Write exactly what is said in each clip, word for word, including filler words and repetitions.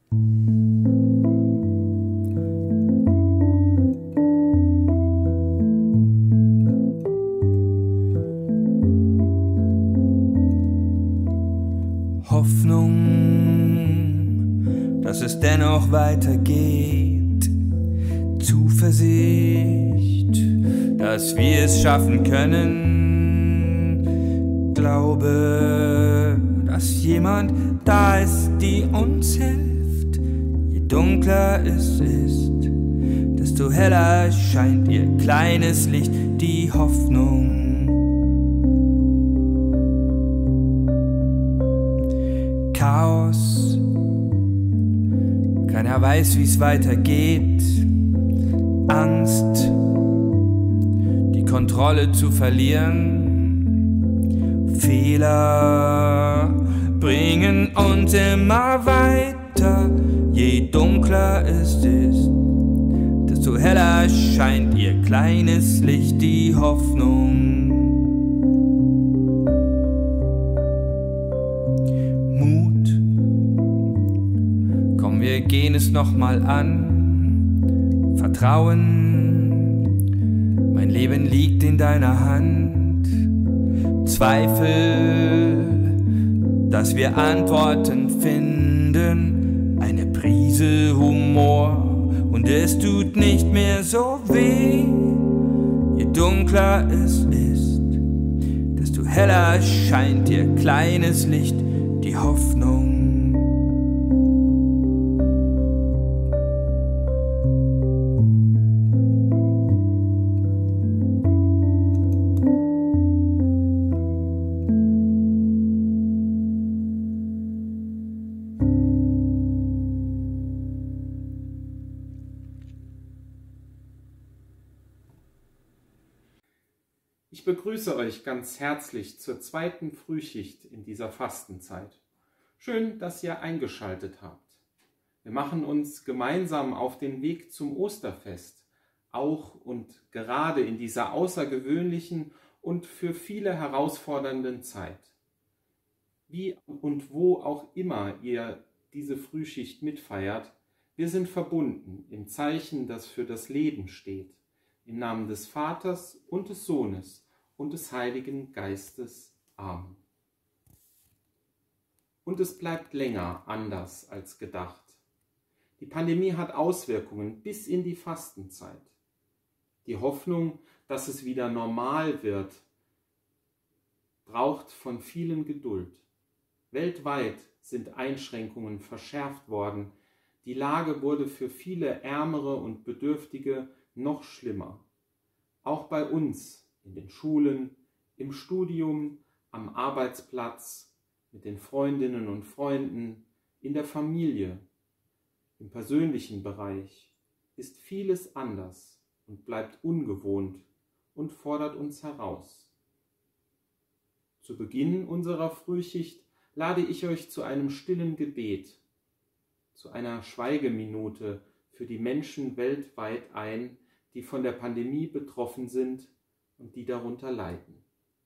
Hoffnung, dass es dennoch weitergeht. Zuversicht, dass wir es schaffen können. Glaube, dass jemand da ist, die uns hilft. Je dunkler es ist, desto heller scheint ihr kleines Licht, die Hoffnung. Chaos, keiner weiß, wie es weitergeht. Angst, die Kontrolle zu verlieren. Fehler bringen uns immer weiter. Je dunkler es ist, desto heller scheint ihr kleines Licht, die Hoffnung. Wir gehen es nochmal an. Vertrauen, mein Leben liegt in deiner Hand. Zweifel, dass wir Antworten finden. Eine Prise Humor und es tut nicht mehr so weh. Je dunkler es ist, desto heller scheint ihr kleines Licht, die Hoffnung. Ich begrüße euch ganz herzlich zur zweiten Frühschicht in dieser Fastenzeit. Schön, dass ihr eingeschaltet habt. Wir machen uns gemeinsam auf den Weg zum Osterfest, auch und gerade in dieser außergewöhnlichen und für viele herausfordernden Zeit. Wie und wo auch immer ihr diese Frühschicht mitfeiert, wir sind verbunden im Zeichen, das für das Leben steht, im Namen des Vaters und des Sohnes und des Heiligen Geistes. Amen. Und es bleibt länger anders als gedacht. Die Pandemie hat Auswirkungen bis in die Fastenzeit. Die Hoffnung, dass es wieder normal wird, braucht von vielen Geduld. Weltweit sind Einschränkungen verschärft worden. Die Lage wurde für viele Ärmere und Bedürftige noch schlimmer. Auch bei uns in den Schulen, im Studium, am Arbeitsplatz, mit den Freundinnen und Freunden, in der Familie, im persönlichen Bereich ist vieles anders und bleibt ungewohnt und fordert uns heraus. Zu Beginn unserer Frühschicht lade ich euch zu einem stillen Gebet, zu einer Schweigeminute für die Menschen weltweit ein, die von der Pandemie betroffen sind und die darunter leiden.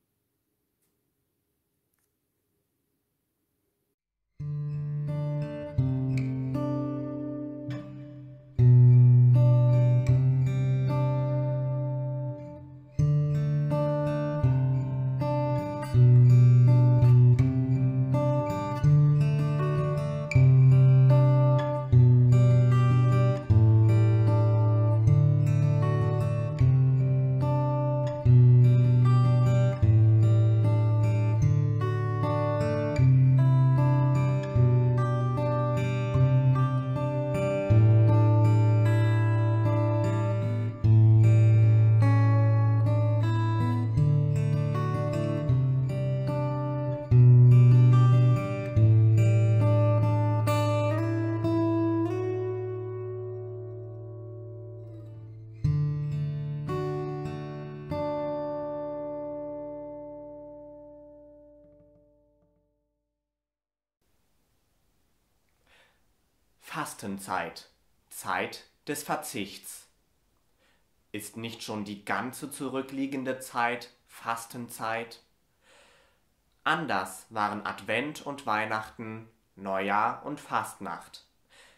Fastenzeit, Zeit des Verzichts. Ist nicht schon die ganze zurückliegende Zeit Fastenzeit? Anders waren Advent und Weihnachten, Neujahr und Fastnacht.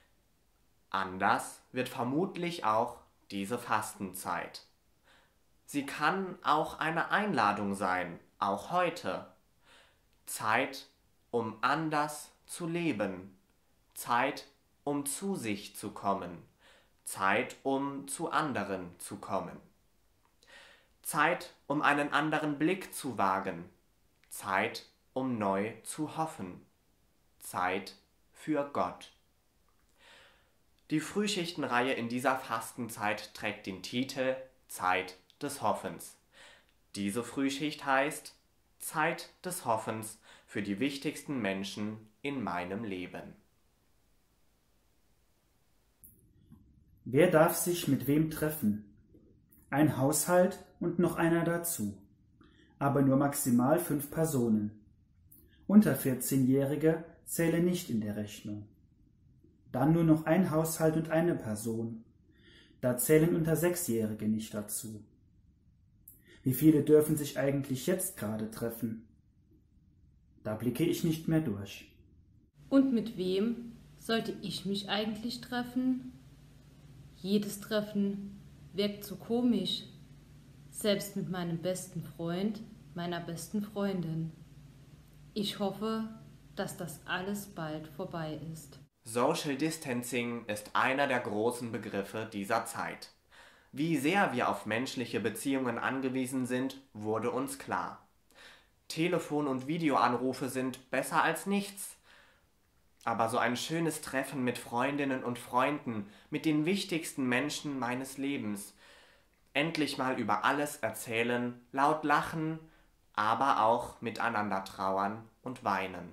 Anders wird vermutlich auch diese Fastenzeit. Sie kann auch eine Einladung sein, auch heute. Zeit, um anders zu leben. Zeit, um zu sich zu kommen. Zeit, um zu anderen zu kommen. Zeit, um einen anderen Blick zu wagen. Zeit, um neu zu hoffen. Zeit für Gott. Die Frühschichtenreihe in dieser Fastenzeit trägt den Titel Zeit des Hoffens. Diese Frühschicht heißt Zeit des Hoffens für die wichtigsten Menschen in meinem Leben. Wer darf sich mit wem treffen? Ein Haushalt und noch einer dazu, aber nur maximal fünf Personen. Unter vierzehnjährige zählen nicht in der Rechnung. Dann nur noch ein Haushalt und eine Person. Da zählen unter sechsjährige nicht dazu. Wie viele dürfen sich eigentlich jetzt gerade treffen? Da blicke ich nicht mehr durch. Und mit wem sollte ich mich eigentlich treffen? Jedes Treffen wirkt so komisch, selbst mit meinem besten Freund, meiner besten Freundin. Ich hoffe, dass das alles bald vorbei ist. Social Distancing ist einer der großen Begriffe dieser Zeit. Wie sehr wir auf menschliche Beziehungen angewiesen sind, wurde uns klar. Telefon- und Videoanrufe sind besser als nichts. Aber so ein schönes Treffen mit Freundinnen und Freunden, mit den wichtigsten Menschen meines Lebens. Endlich mal über alles erzählen, laut lachen, aber auch miteinander trauern und weinen.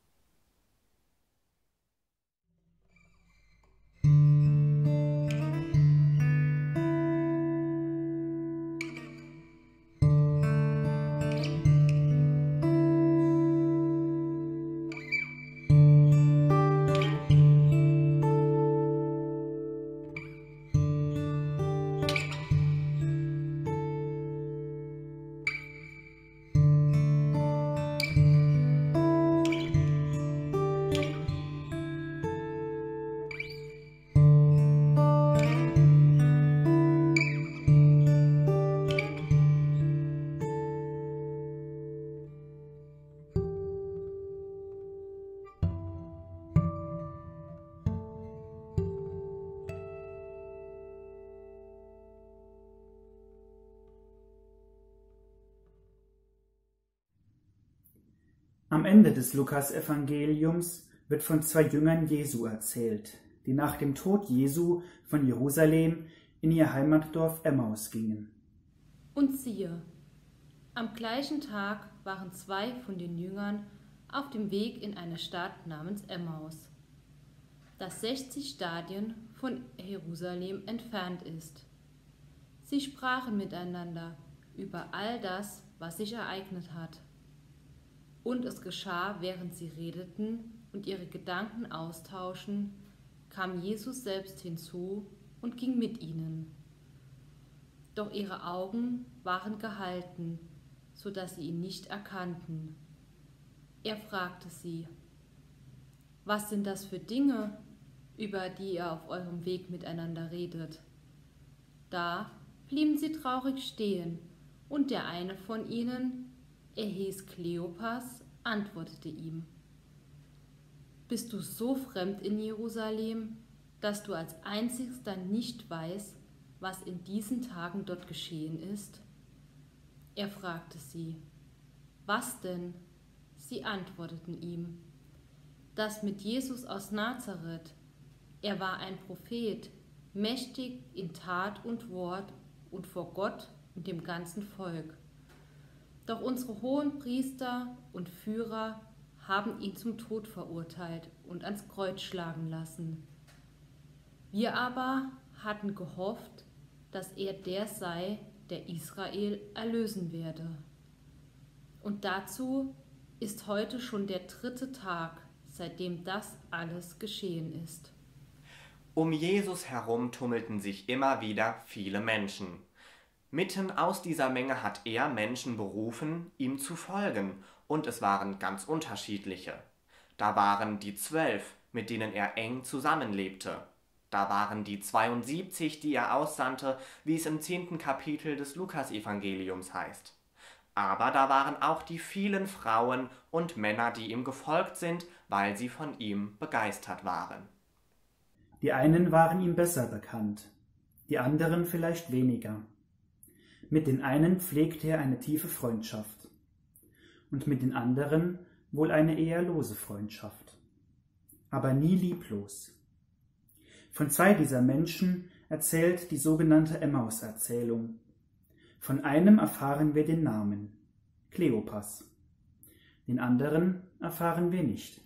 Am Ende des Lukas-Evangeliums wird von zwei Jüngern Jesu erzählt, die nach dem Tod Jesu von Jerusalem in ihr Heimatdorf Emmaus gingen. Und siehe, am gleichen Tag waren zwei von den Jüngern auf dem Weg in eine Stadt namens Emmaus, das sechzig Stadien von Jerusalem entfernt ist. Sie sprachen miteinander über all das, was sich ereignet hat. Und es geschah, während sie redeten und ihre Gedanken austauschen, kam Jesus selbst hinzu und ging mit ihnen. Doch ihre Augen waren gehalten, so dass sie ihn nicht erkannten. Er fragte sie: Was sind das für Dinge, über die ihr auf eurem Weg miteinander redet? Da blieben sie traurig stehen, und der eine von ihnen, er hieß Kleopas, antwortete ihm: Bist du so fremd in Jerusalem, dass du als einzigster nicht weißt, was in diesen Tagen dort geschehen ist? Er fragte sie: Was denn? Sie antworteten ihm: Das mit Jesus aus Nazareth. Er war ein Prophet, mächtig in Tat und Wort und vor Gott und dem ganzen Volk. Doch unsere Hohenpriester und Führer haben ihn zum Tod verurteilt und ans Kreuz schlagen lassen. Wir aber hatten gehofft, dass er der sei, der Israel erlösen werde. Und dazu ist heute schon der dritte Tag, seitdem das alles geschehen ist. Um Jesus herum tummelten sich immer wieder viele Menschen. Mitten aus dieser Menge hat er Menschen berufen, ihm zu folgen, und es waren ganz unterschiedliche. Da waren die Zwölf, mit denen er eng zusammenlebte. Da waren die zweiundsiebzig, die er aussandte, wie es im zehnten Kapitel des Lukasevangeliums heißt. Aber da waren auch die vielen Frauen und Männer, die ihm gefolgt sind, weil sie von ihm begeistert waren. Die einen waren ihm besser bekannt, die anderen vielleicht weniger. Mit den einen pflegte er eine tiefe Freundschaft und mit den anderen wohl eine eher lose Freundschaft, aber nie lieblos. Von zwei dieser Menschen erzählt die sogenannte Emmaus-Erzählung. Von einem erfahren wir den Namen, Kleopas. Den anderen erfahren wir nicht.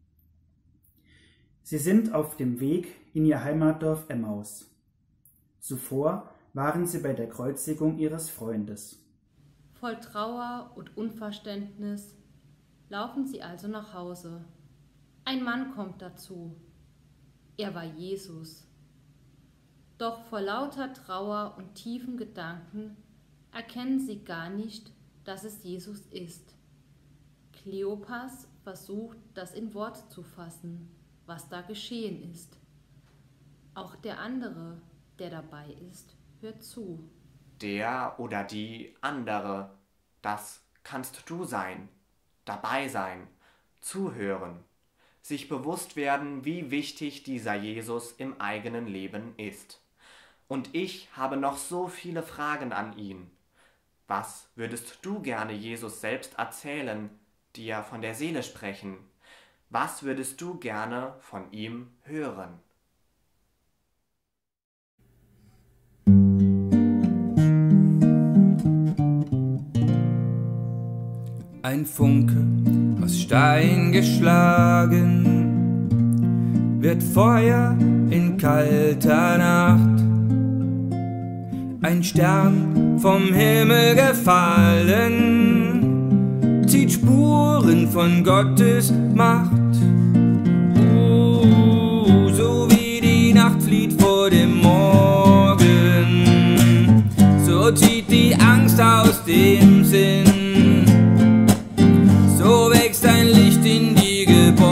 Sie sind auf dem Weg in ihr Heimatdorf Emmaus. Zuvor waren sie bei der Kreuzigung ihres Freundes. Voll Trauer und Unverständnis laufen sie also nach Hause. Ein Mann kommt dazu. Er war Jesus. Doch vor lauter Trauer und tiefen Gedanken erkennen sie gar nicht, dass es Jesus ist. Kleopas versucht, das in Worte zu fassen, was da geschehen ist. Auch der andere, der dabei ist, hört zu. Der oder die andere, das kannst du sein, dabei sein, zuhören, sich bewusst werden, wie wichtig dieser Jesus im eigenen Leben ist. Und ich habe noch so viele Fragen an ihn. Was würdest du gerne Jesus selbst erzählen, dir von der Seele sprechen? Was würdest du gerne von ihm hören? Ein Funke aus Stein geschlagen, wird Feuer in kalter Nacht. Ein Stern vom Himmel gefallen, zieht Spuren von Gottes Macht. Uh, so wie die Nacht flieht vor dem Morgen, so zieht die Angst aus dem Sinn. So wächst ein Licht in die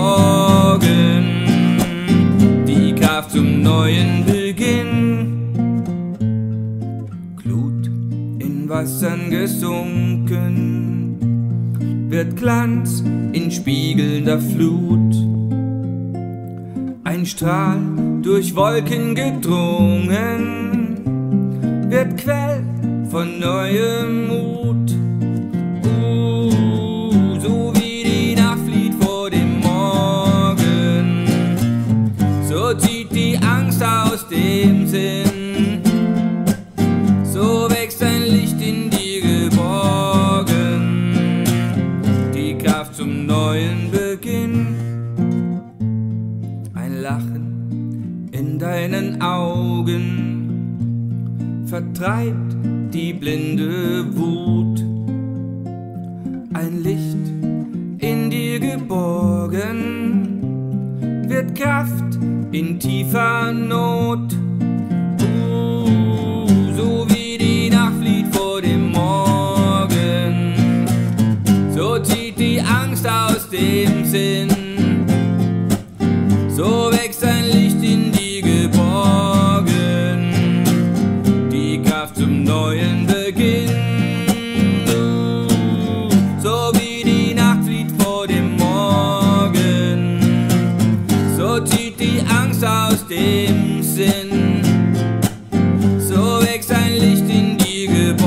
Geborgen, die Kraft zum neuen Beginn. Glut in Wassern gesunken, wird Glanz in spiegelnder Flut. Ein Strahl durch Wolken gedrungen, wird Quell von neuem Mut. So zieht die Angst aus dem Sinn, so wächst ein Licht in die Geborgen, die Kraft zum neuen Beginn. Ein Lachen in deinen Augen vertreibt die blinde Wut. Ein Licht in dir geborgen, wird Kraft in tiefer Not. Uh, so wie die Nacht flieht vor dem Morgen, so zieht die Angst aus dem Sinn, so wächst ein Licht in die Geborgen, die Kraft zum neuen Beginn. Uh, so wie die Nacht flieht vor dem Morgen, so zieht die Angst aus dem Sinn, so wächst ein Licht in die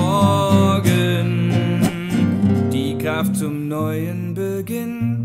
Geborgen, die Kraft zum neuen Beginn.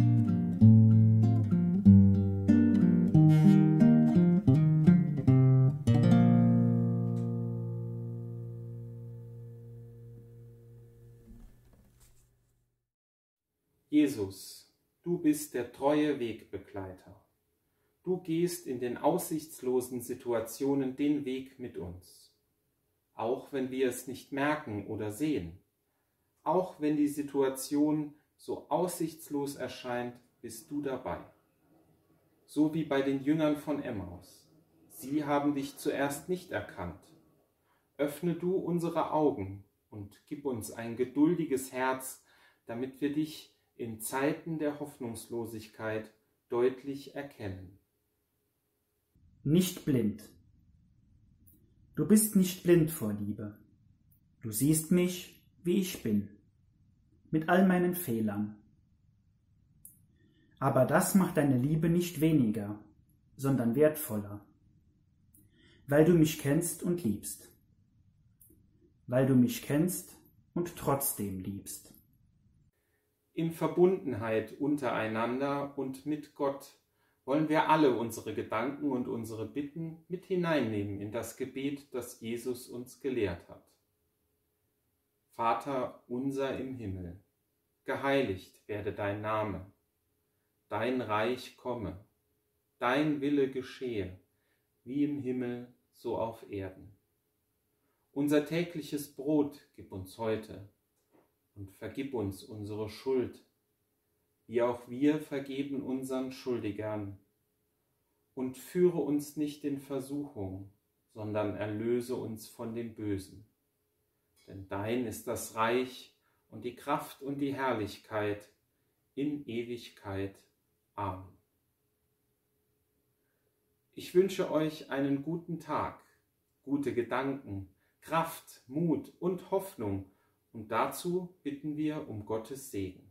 Jesus, du bist der treue Wegbegleiter. Du gehst in den aussichtslosen Situationen den Weg mit uns, auch wenn wir es nicht merken oder sehen. Auch wenn die Situation so aussichtslos erscheint, bist du dabei. So wie bei den Jüngern von Emmaus. Sie haben dich zuerst nicht erkannt. Öffne du unsere Augen und gib uns ein geduldiges Herz, damit wir dich in Zeiten der Hoffnungslosigkeit deutlich erkennen. nicht blind. Du bist nicht blind vor Liebe. Du siehst mich, wie ich bin, mit all meinen Fehlern. Aber das macht deine Liebe nicht weniger, sondern wertvoller, weil du mich kennst und liebst, weil du mich kennst und trotzdem liebst. In Verbundenheit untereinander und mit Gott wollen wir alle unsere Gedanken und unsere Bitten mit hineinnehmen in das Gebet, das Jesus uns gelehrt hat. Vater unser im Himmel, geheiligt werde dein Name, dein Reich komme, dein Wille geschehe, wie im Himmel, so auf Erden. Unser tägliches Brot gib uns heute und vergib uns unsere Schuld, wie auch wir vergeben unseren Schuldigern. Und führe uns nicht in Versuchung, sondern erlöse uns von dem Bösen. Denn dein ist das Reich und die Kraft und die Herrlichkeit in Ewigkeit. Amen. Ich wünsche euch einen guten Tag, gute Gedanken, Kraft, Mut und Hoffnung, und dazu bitten wir um Gottes Segen.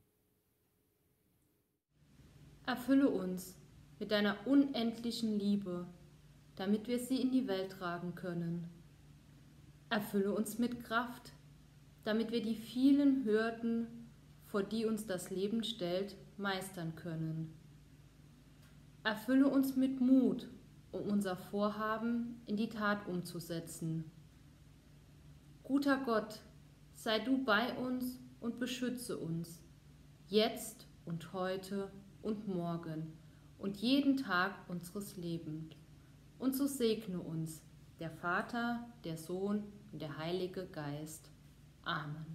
Erfülle uns mit deiner unendlichen Liebe, damit wir sie in die Welt tragen können. Erfülle uns mit Kraft, damit wir die vielen Hürden, vor die uns das Leben stellt, meistern können. Erfülle uns mit Mut, um unser Vorhaben in die Tat umzusetzen. Guter Gott, sei du bei uns und beschütze uns, jetzt und heute und morgen und jeden Tag unseres Lebens. Und so segne uns der Vater, der Sohn und der Heilige Geist. Amen.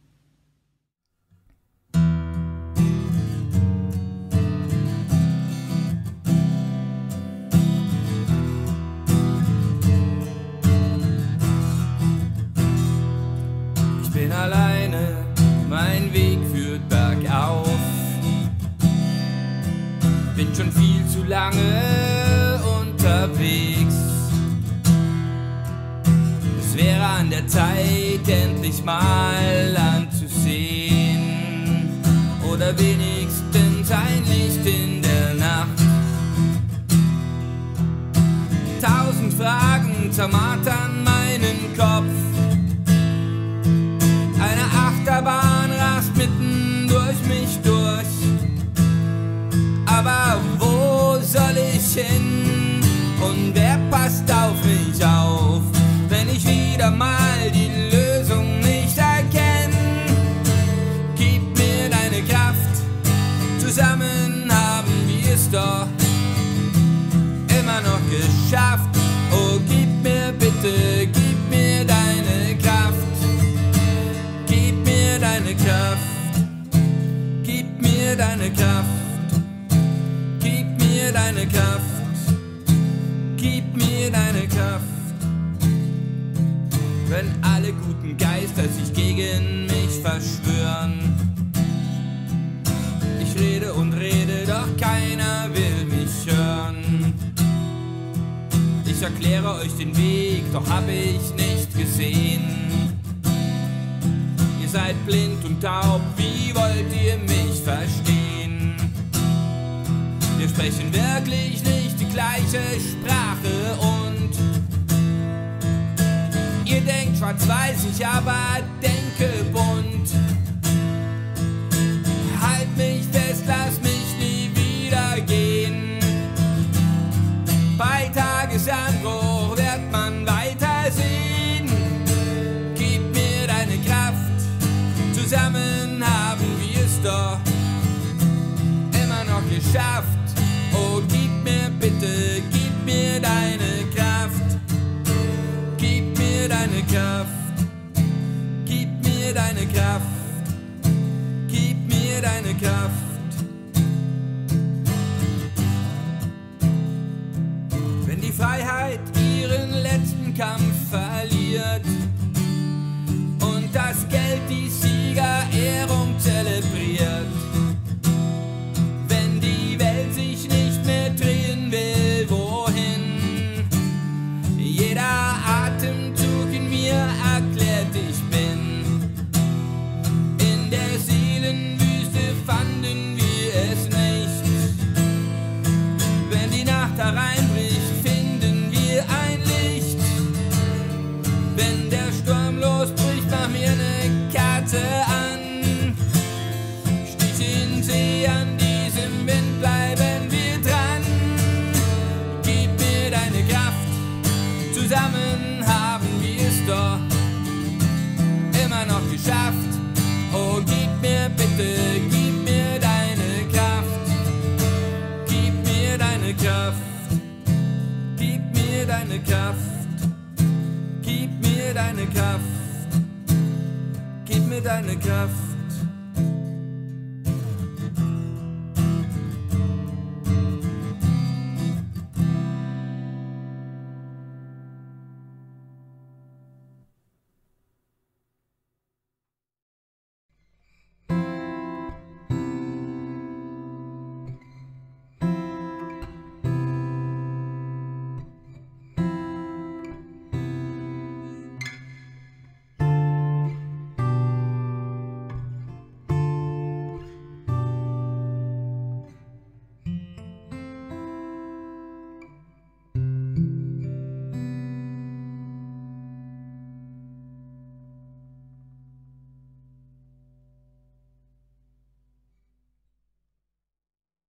Ich bin alleine, mein Weg führt bergauf. Bin schon viel zu lange unterwegs. Es wäre an der Zeit, endlich mal anzusehen. Oder wenigstens ein Licht in der Nacht. Tausend Fragen zermartern meinen Kopf. Eine Achterbahn rast mitten durch mich durch. Aber wo soll ich hin und wer passt auf mich auf, wenn ich wieder mal die Lösung nicht erkenne? Gib mir deine Kraft, zusammen haben wir es doch immer noch geschafft. Oh, gib mir bitte, gib mir deine Kraft, gib mir deine Kraft, gib mir deine Kraft. Gib mir deine Kraft, gib mir deine Kraft. Wenn alle guten Geister sich gegen mich verschwören, ich rede und rede, doch keiner will mich hören. Ich erkläre euch den Weg, doch hab ich nicht gesehen. Ihr seid blind und taub, wie wollt ihr mich verstehen? Wir sprechen wirklich nicht die gleiche Sprache und ihr denkt schwarz-weiß, ich aber denke bunt. Halt mich fest, lass mich nie wieder gehen. Bei Tagesanbruch wird man weitersehen. Gib mir deine Kraft, zusammen haben wir es doch immer noch geschafft. Oh, gib mir bitte, gib mir deine Kraft, gib mir deine Kraft, gib mir deine Kraft, gib mir deine Kraft. Wenn die Freiheit ihren letzten Kampf verliert und das Geld die Siegerehrung zelebriert, wenn die Welt sich nicht mehr drehen will, wohin? Kraft, gib mir deine Kraft, gib mir deine Kraft, gib mir deine Kraft.